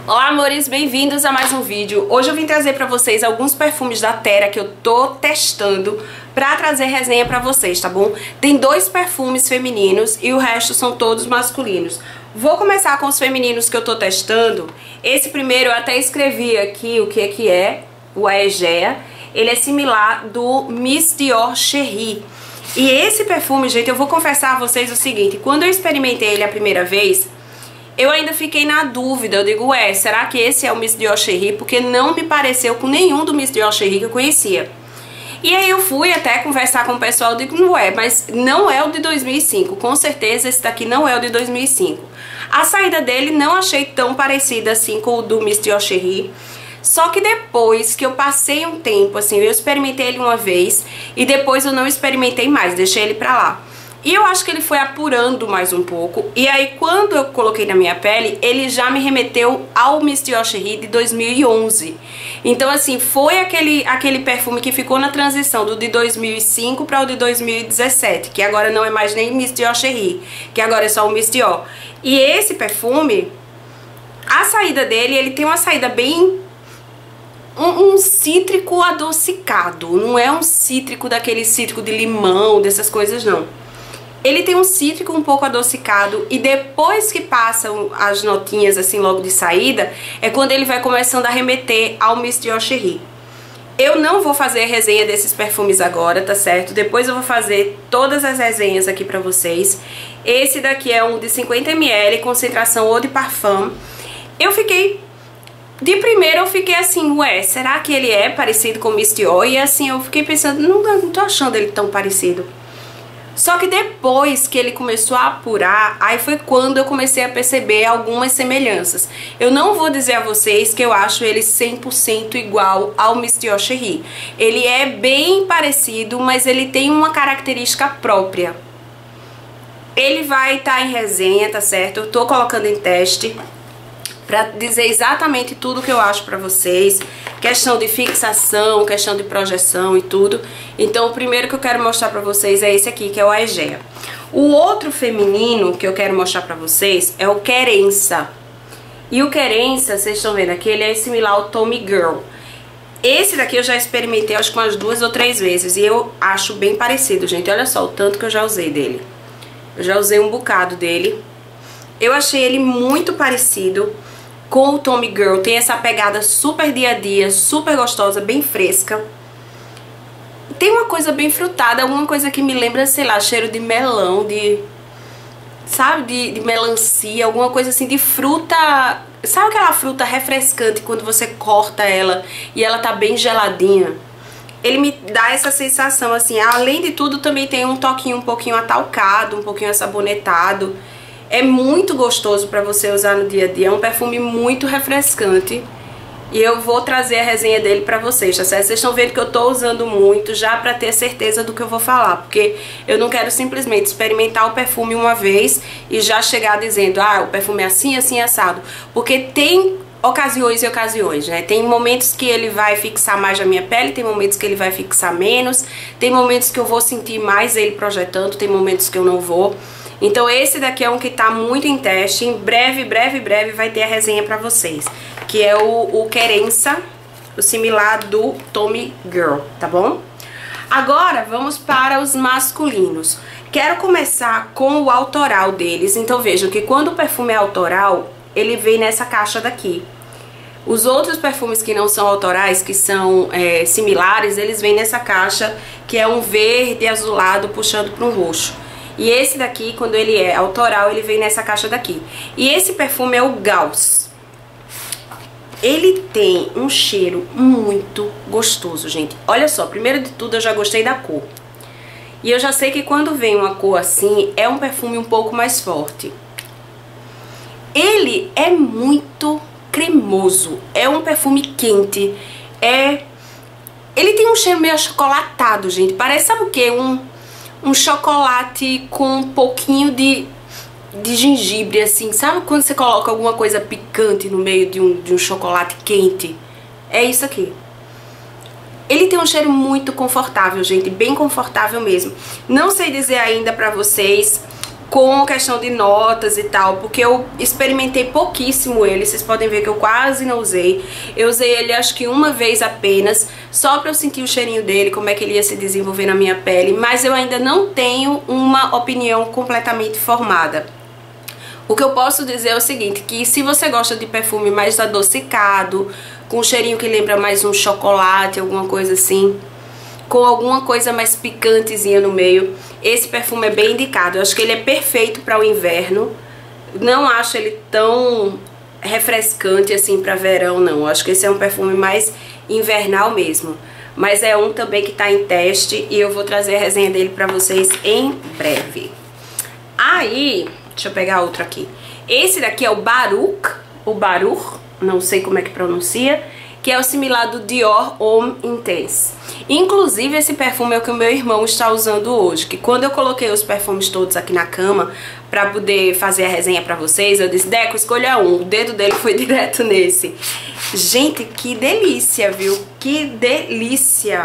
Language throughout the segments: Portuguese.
Olá amores, bem-vindos a mais um vídeo. Hoje eu vim trazer pra vocês alguns perfumes da Terra que eu tô testando pra trazer resenha pra vocês, tá bom? Tem 2 perfumes femininos e o resto são todos masculinos. Vou começar com os femininos que eu tô testando. Esse primeiro eu até escrevi aqui o que é, o Aegea. Ele é similar do Miss Dior Cherie. E esse perfume, gente, eu vou confessar a vocês o seguinte: quando eu experimentei ele a primeira vez, eu ainda fiquei na dúvida. Eu digo, será que esse é o Miss Dior Cherie? Porque não me pareceu com nenhum do Miss Dior Cherie que eu conhecia. E aí eu fui até conversar com o pessoal, eu digo, mas não é o de 2005. Com certeza esse daqui não é o de 2005. A saída dele não achei tão parecida assim com o do Miss Dior Cherie. Só que depois que eu passei um tempo, assim, eu experimentei ele uma vez e depois eu não experimentei mais, deixei ele pra lá. E eu acho que ele foi apurando mais um pouco. E aí quando eu coloquei na minha pele, ele já me remeteu ao Miss Dior Cherie de 2011. Então assim, foi aquele perfume que ficou na transição do de 2005 para o de 2017. Que agora não é mais nem Miss Dior Cherie, que agora é só o Miss Dior. E esse perfume, a saída dele, ele tem uma saída bem... Um cítrico adocicado. Não é um cítrico daquele cítrico de limão, dessas coisas não. Ele tem um cítrico um pouco adocicado e depois que passam as notinhas assim logo de saída, é quando ele vai começando a remeter ao Miss Dior Cherie. Eu não vou fazer resenha desses perfumes agora, tá certo? Depois eu vou fazer todas as resenhas aqui pra vocês. Esse daqui é um de 50 ml, concentração Eau de Parfum. Eu fiquei... De primeiro eu fiquei assim, será que ele é parecido com o Miss Dior? E assim, eu fiquei pensando, não tô achando ele tão parecido. Só que depois que ele começou a apurar, aí foi quando eu comecei a perceber algumas semelhanças. Eu não vou dizer a vocês que eu acho ele 100% igual ao Miss Dior Cherie. Ele é bem parecido, mas ele tem uma característica própria. Ele vai estar em resenha, tá certo? Eu tô colocando em teste pra dizer exatamente tudo que eu acho pra vocês. Questão de fixação, questão de projeção e tudo. Então o primeiro que eu quero mostrar pra vocês é esse aqui, que é o Aegea. O outro feminino que eu quero mostrar pra vocês é o Querença. E o Querença, vocês estão vendo aqui, ele é similar ao Tommy Girl. Esse daqui eu já experimentei acho que umas 2 ou 3 vezes e eu acho bem parecido, gente. Olha só o tanto que eu já usei dele. Eu já usei um bocado dele. Eu achei ele muito parecido com o Tommy Girl. Tem essa pegada super dia a dia, super gostosa, bem fresca. Tem uma coisa bem frutada, alguma coisa que me lembra, sei lá, cheiro de melão, sabe, de melancia, alguma coisa assim de fruta. Sabe aquela fruta refrescante quando você corta ela e ela tá bem geladinha? Ele me dá essa sensação assim. Além de tudo, também tem um toquinho um pouquinho atalcado, um pouquinho assabonetado. É muito gostoso pra você usar no dia a dia, é um perfume muito refrescante. E eu vou trazer a resenha dele pra vocês, tá certo? Vocês estão vendo que eu tô usando muito já pra ter certeza do que eu vou falar. Porque eu não quero simplesmente experimentar o perfume uma vez e já chegar dizendo, o perfume é assim, assim, assado. Porque tem ocasiões e ocasiões, né? Tem momentos que ele vai fixar mais na minha pele, tem momentos que ele vai fixar menos, tem momentos que eu vou sentir mais ele projetando, tem momentos que eu não vou. Então esse daqui é um que tá muito em teste. Em breve vai ter a resenha pra vocês, que é o Querença, o similar do Tommy Girl, tá bom? Agora vamos para os masculinos. Quero começar com o autoral deles. Então vejam que quando o perfume é autoral, ele vem nessa caixa daqui. Os outros perfumes que não são autorais, que são similares, eles vêm nessa caixa, que é um verde azulado puxando para um roxo. E esse daqui, quando ele é autoral, ele vem nessa caixa daqui. E esse perfume é o Gauss. Ele tem um cheiro muito gostoso, gente. Olha só, primeiro de tudo eu já gostei da cor. E eu já sei que quando vem uma cor assim, é um perfume um pouco mais forte. Ele é muito cremoso. É um perfume quente. Ele tem um cheiro meio achocolatado, gente. Parece, sabe o quê? Um chocolate com um pouquinho de gengibre, assim. Sabe quando você coloca alguma coisa picante no meio de um chocolate quente? É isso aqui. Ele tem um cheiro muito confortável, gente. Bem confortável mesmo. Não sei dizer ainda pra vocês com questão de notas e tal, porque eu experimentei pouquíssimo ele, vocês podem ver que eu quase não usei. Eu usei ele acho que uma vez apenas, só pra eu sentir o cheirinho dele, como é que ele ia se desenvolver na minha pele, mas eu ainda não tenho uma opinião completamente formada. O que eu posso dizer é o seguinte, que se você gosta de perfume mais adocicado, com um cheirinho que lembra mais um chocolate, alguma coisa assim, com alguma coisa mais picantezinha no meio, esse perfume é bem indicado. Eu acho que ele é perfeito para o inverno. Não acho ele tão refrescante assim para verão, não. Eu acho que esse é um perfume mais invernal mesmo. Mas é um também que tá em teste e eu vou trazer a resenha dele para vocês em breve. Aí, deixa eu pegar outro aqui. Esse daqui é o Baruch, não sei como é que pronuncia, que é o similar do Dior Homme Intense. Inclusive esse perfume é o que o meu irmão está usando hoje, que quando eu coloquei os perfumes todos aqui na cama pra poder fazer a resenha pra vocês, eu disse, Deco, escolha um. O dedo dele foi direto nesse. Gente, que delícia, viu? Que delícia!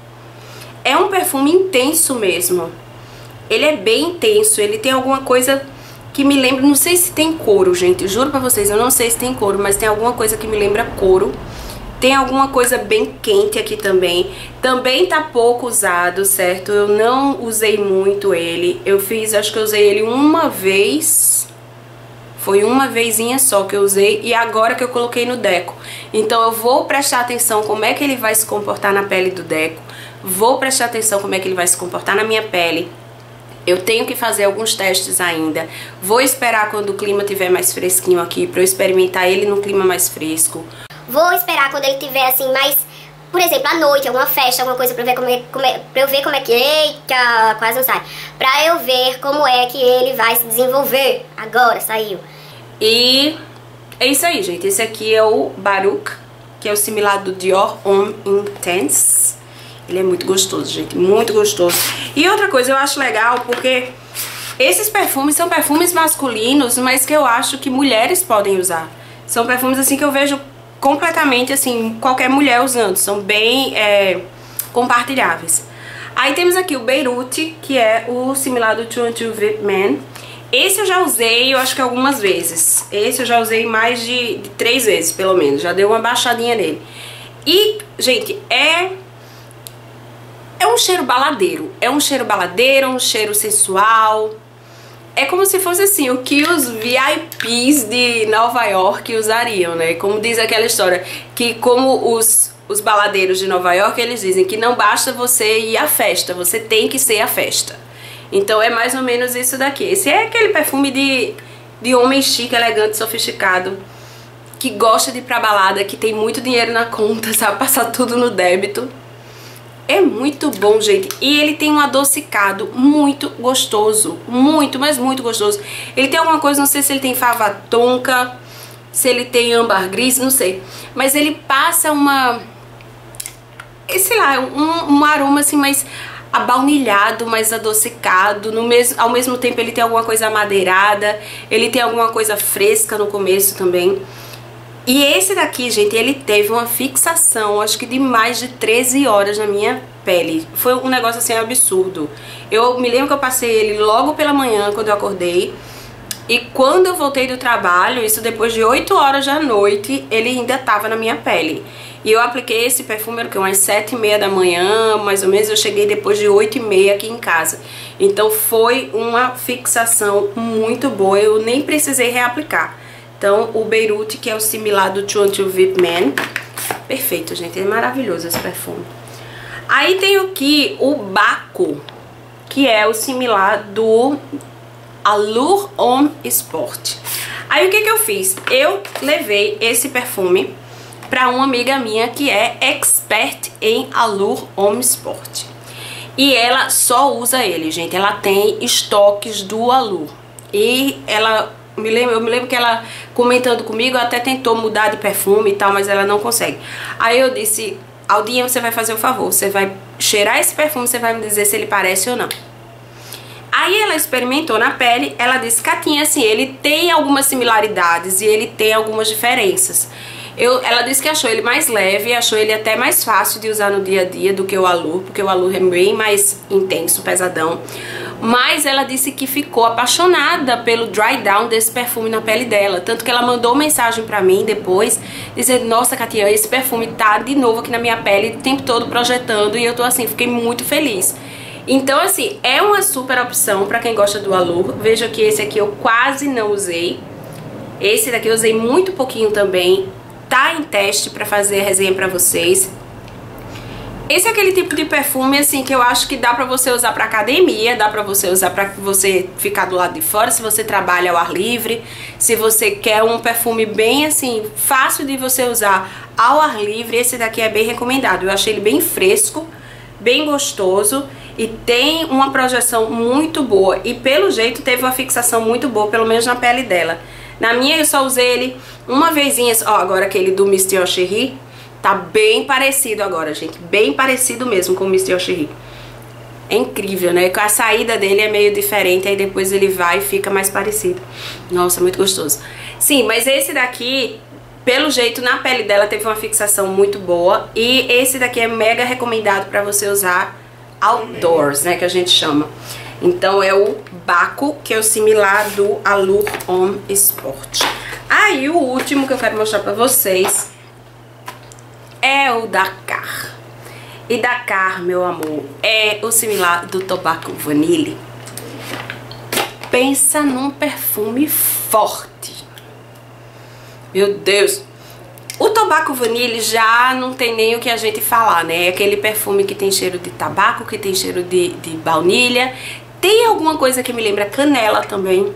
É um perfume intenso mesmo. Ele é bem intenso, ele tem alguma coisa que me lembra, não sei se tem couro, gente, juro pra vocês, eu não sei se tem couro, mas tem alguma coisa que me lembra couro. Tem alguma coisa bem quente aqui também. Também tá pouco usado, certo? Eu não usei muito ele. Eu fiz, acho que eu usei ele uma vez. Foi uma vezinha só que eu usei. E agora que eu coloquei no Deco. Então eu vou prestar atenção como é que ele vai se comportar na pele do Deco. Vou prestar atenção como é que ele vai se comportar na minha pele. Eu tenho que fazer alguns testes ainda. Vou esperar quando o clima estiver mais fresquinho aqui, pra eu experimentar ele no clima mais fresco. Vou esperar quando ele tiver assim mais, por exemplo, à noite, alguma festa, alguma coisa pra eu ver como é que, eita, quase não sai. Pra eu ver como é que ele vai se desenvolver. Agora saiu. E é isso aí, gente. Esse aqui é o Baruch, que é o similar do Dior Homme Intense. Ele é muito gostoso, gente, muito gostoso. E outra coisa eu acho legal, porque esses perfumes são perfumes masculinos, mas que eu acho que mulheres podem usar. São perfumes assim que eu vejo completamente assim, qualquer mulher usando, são bem compartilháveis. Aí temos aqui o Beirute, que é o similar do 22 VIP Man. Esse eu já usei, eu acho que algumas vezes. Esse eu já usei mais de 3 vezes, pelo menos, já deu uma baixadinha nele. E, gente, é um cheiro baladeiro, é um cheiro sensual. É como se fosse assim, o que os VIPs de Nova York usariam, né? Como diz aquela história, que como os baladeiros de Nova York, eles dizem que não basta você ir à festa, você tem que ser a festa. Então é mais ou menos isso daqui. Esse é aquele perfume de homem chique, elegante, sofisticado, que gosta de ir pra balada, que tem muito dinheiro na conta, sabe? Passar tudo no débito. É muito bom, gente. E ele tem um adocicado muito gostoso. Muito, mas muito gostoso. Ele tem alguma coisa, não sei se ele tem fava tonka, se ele tem âmbar gris, não sei. Mas ele passa sei lá, um aroma assim mais abaunilhado, mais adocicado. Ao mesmo tempo ele tem alguma coisa amadeirada. Ele tem alguma coisa fresca no começo também. E esse daqui, gente, ele teve uma fixação, acho que de mais de 13 horas na minha pele. Foi um negócio assim absurdo. Eu me lembro que eu passei ele logo pela manhã, quando eu acordei. E quando eu voltei do trabalho, isso depois de 8 horas da noite, ele ainda tava na minha pele. E eu apliquei esse perfume, era umas 7h30 da manhã, mais ou menos. Eu cheguei depois de 8h30 aqui em casa. Então foi uma fixação muito boa, eu nem precisei reaplicar. Então, o Beirute, que é o similar do 22 VIP Man. Perfeito, gente. É maravilhoso esse perfume. Aí tem aqui o Baco, que é o similar do Allure Homme Sport. Aí, o que eu fiz? Eu levei esse perfume pra uma amiga minha que é expert em Allure Homme Sport. E ela só usa ele, gente. Ela tem estoques do Allure. E ela... Eu me lembro que ela, comentando comigo, até tentou mudar de perfume e tal, mas ela não consegue. Aí eu disse, Aldinha, você vai fazer um favor, você vai cheirar esse perfume, você vai me dizer se ele parece ou não. Aí ela experimentou na pele, ela disse, Catinha, assim, ele tem algumas similaridades e ele tem algumas diferenças. Ela disse que achou ele mais leve, achou ele até mais fácil de usar no dia a dia do que o Allure, porque o Allure é bem mais intenso, pesadão. mas ela disse que ficou apaixonada pelo dry down desse perfume na pele dela, tanto que ela mandou mensagem pra mim depois, dizendo, nossa, Katia, esse perfume tá de novo aqui na minha pele o tempo todo projetando, e eu tô assim, fiquei muito feliz. Então assim, é uma super opção pra quem gosta do Allure. Veja que esse aqui eu quase não usei, esse daqui eu usei muito pouquinho também, tá em teste pra fazer a resenha pra vocês. Esse é aquele tipo de perfume, assim, que eu acho que dá pra você usar pra academia, dá pra você usar pra você ficar do lado de fora, se você trabalha ao ar livre, se você quer um perfume bem, assim, fácil de você usar ao ar livre, esse daqui é bem recomendado. Eu achei ele bem fresco, bem gostoso e tem uma projeção muito boa. E pelo jeito teve uma fixação muito boa, pelo menos na pele dela. Na minha eu só usei ele uma vezinha, ó, agora aquele do Monsieur Chéri. Tá bem parecido agora, gente. Bem parecido mesmo com o Monsieur Chéri. É incrível, né? A saída dele é meio diferente, aí depois ele vai e fica mais parecido. Nossa, muito gostoso. Sim, mas esse daqui, pelo jeito, na pele dela teve uma fixação muito boa. E esse daqui é mega recomendado pra você usar outdoors, né? Que a gente chama. Então é o Baco, que é o similar do Allure Homme Sport. Aí o último que eu quero mostrar pra vocês é o Dakar. E Dakar, meu amor, é o similar do Tobacco Vanille. Pensa num perfume forte. Meu Deus. O Tobacco Vanille já não tem nem o que a gente falar, né? É aquele perfume que tem cheiro de tabaco, que tem cheiro de baunilha. Tem alguma coisa que me lembra canela também.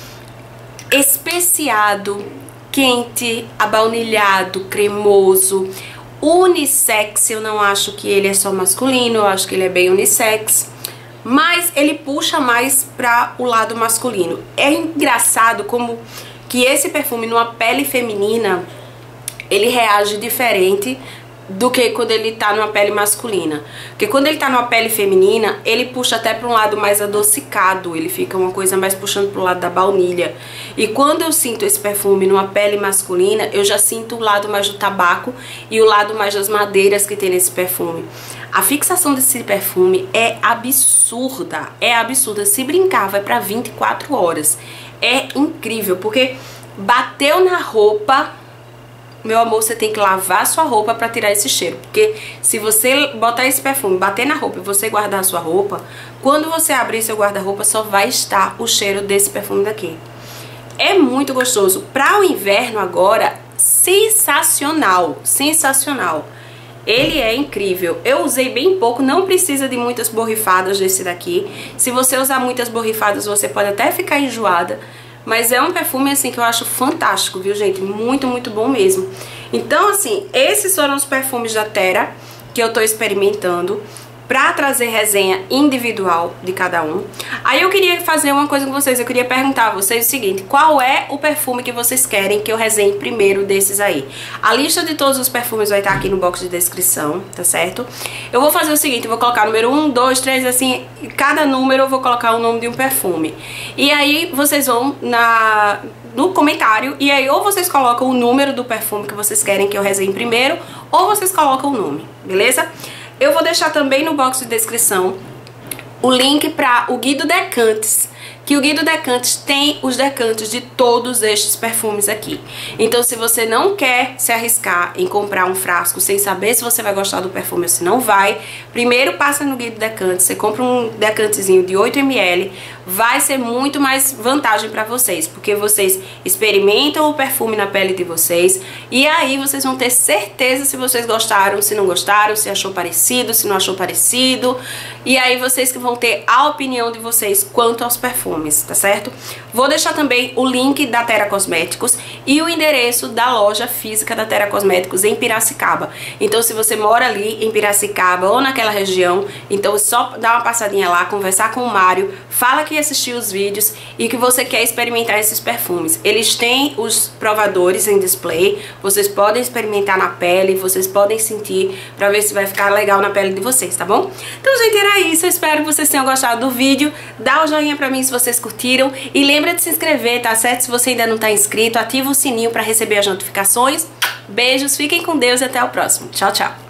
Especiado, quente, abaunilhado, cremoso. Unissex, eu não acho que ele é só masculino, eu acho que ele é bem unissex, mas ele puxa mais para o lado masculino. É engraçado como que esse perfume numa pele feminina, ele reage diferente do que quando ele tá numa pele masculina. Porque quando ele tá numa pele feminina, ele puxa até para um lado mais adocicado, ele fica uma coisa mais puxando pro lado da baunilha. E quando eu sinto esse perfume numa pele masculina, eu já sinto o lado mais do tabaco e o lado mais das madeiras que tem nesse perfume. A fixação desse perfume é absurda, é absurda. Se brincar, vai para 24 horas. É incrível, porque bateu na roupa, meu amor, você tem que lavar sua roupa pra tirar esse cheiro. Porque se você botar esse perfume, bater na roupa e você guardar a sua roupa, quando você abrir seu guarda-roupa só vai estar o cheiro desse perfume daqui. É muito gostoso. Pra o inverno agora, sensacional, sensacional. Ele é incrível. Eu usei bem pouco, não precisa de muitas borrifadas desse daqui. Se você usar muitas borrifadas, você pode até ficar enjoada. Mas é um perfume, assim, que eu acho fantástico, viu, gente? Muito, muito bom mesmo. Então, assim, esses foram os perfumes da Terra que eu tô experimentando pra trazer resenha individual de cada um. Aí eu queria fazer uma coisa com vocês, eu queria perguntar a vocês o seguinte: qual é o perfume que vocês querem que eu resenhe primeiro desses aí? A lista de todos os perfumes vai estar aqui no box de descrição, tá certo? Eu vou fazer o seguinte, eu vou colocar número 1, 2, 3, assim, cada número eu vou colocar o nome de um perfume. E aí vocês vão no comentário, e aí ou vocês colocam o número do perfume que vocês querem que eu resenhe primeiro, ou vocês colocam o nome, beleza? Eu vou deixar também no box de descrição o link para o Guido Decantes, que o Guido Decantes tem os decantes de todos estes perfumes aqui. Então, se você não quer se arriscar em comprar um frasco sem saber se você vai gostar do perfume ou se não vai, primeiro passa no Guido Decantes, você compra um decantezinho de 8 ml, vai ser muito mais vantagem para vocês, porque vocês experimentam o perfume na pele de vocês e aí vocês vão ter certeza se vocês gostaram, se não gostaram, se achou parecido, se não achou parecido, e aí vocês que vão ter a opinião de vocês quanto aos perfumes, tá certo? Vou deixar também o link da Terra Cosméticos e o endereço da loja física da Terra Cosméticos em Piracicaba. Então, se você mora ali em Piracicaba ou naquela região, então só dá uma passadinha lá, conversar com o Mário, fala que assistiu os vídeos e que você quer experimentar esses perfumes. Eles têm os provadores em display, vocês podem experimentar na pele, vocês podem sentir pra ver se vai ficar legal na pele de vocês, tá bom? Então, gente, era isso. Eu espero que vocês tenham gostado do vídeo. Dá o joinha pra mim se vocês curtiram e lembra de se inscrever, tá certo? Se você ainda não tá inscrito, ativa o sininho pra receber as notificações. Beijos, fiquem com Deus e até o próximo. Tchau, tchau.